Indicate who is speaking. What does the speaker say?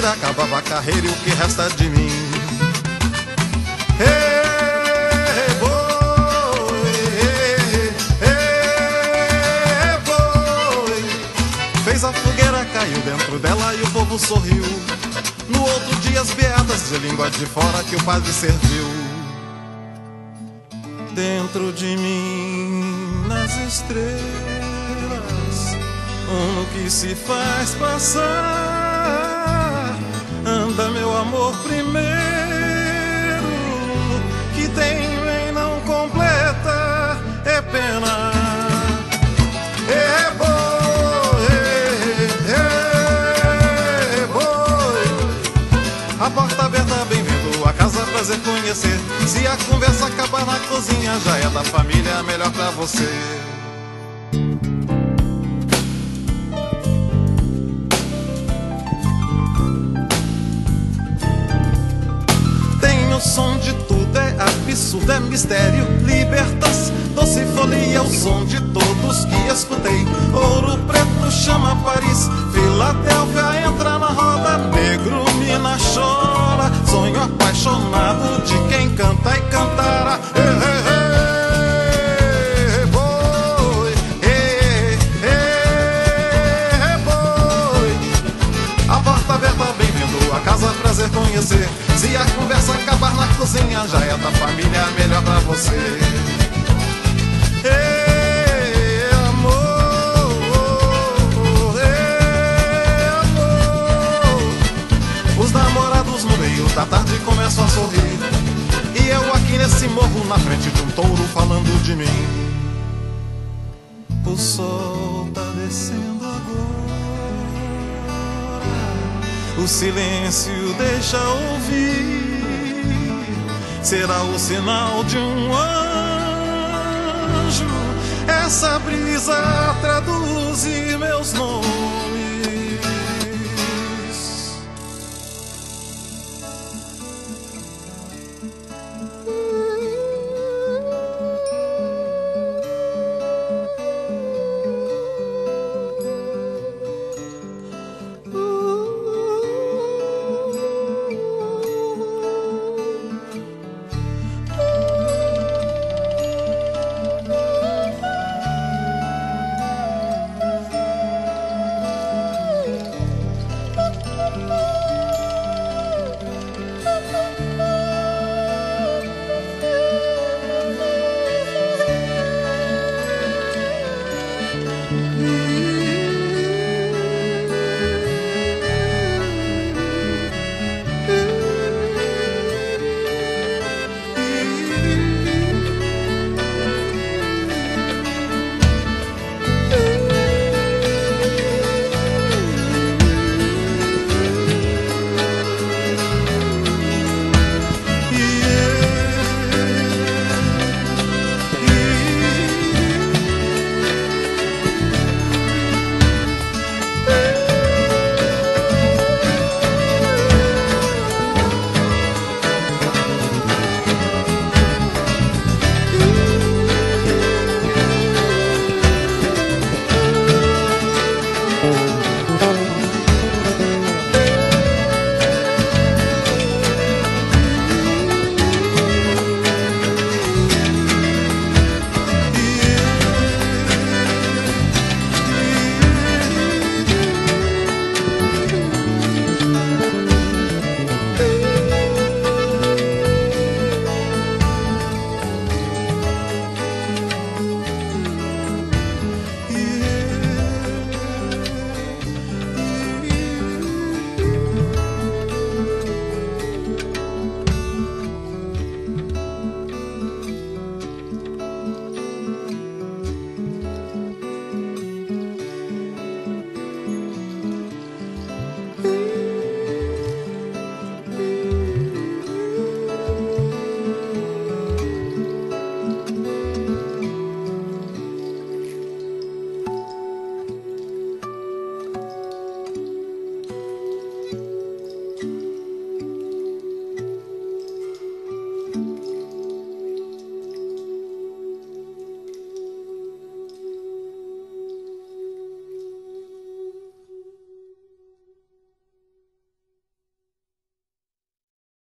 Speaker 1: mentira acabava a carreira e o que resta de mim. Ei, boi, boi. Fez a fogueira, caiu dentro dela e o povo sorriu. No outro dia as beatas de língua de fora que o padre serviu. Dentro de mim, nas estrelas, que se faz passar. Anda meu amor primeiro, que tenho em não completa é pena. É boi, a porta aberta, bem-vindo, a casa prazer conhecer. Se a conversa acabar na cozinha, já é da família, melhor pra você. O som de tudo é absurdo, é mistério, libertas, doce folia, o som de todos que escutei. Ouro Preto chama Paris, Filadélfia entra na roda, negro mina chora, sonho apaixonado de quem canta e cantará. Boi, boi, a porta aberta, bem-vindo, a casa prazer conhecer. Se a conversa acabar na cozinha, já é da família, melhor pra você. Ei, amor, amor. Os namorados no meio da tarde começam a sorrir, e eu aqui nesse morro, na frente de um touro, falando de mim. O sol tá descendo agora, o silêncio deixa ouvir. Será o sinal de um anjo. Essa brisa traduz meus nomes.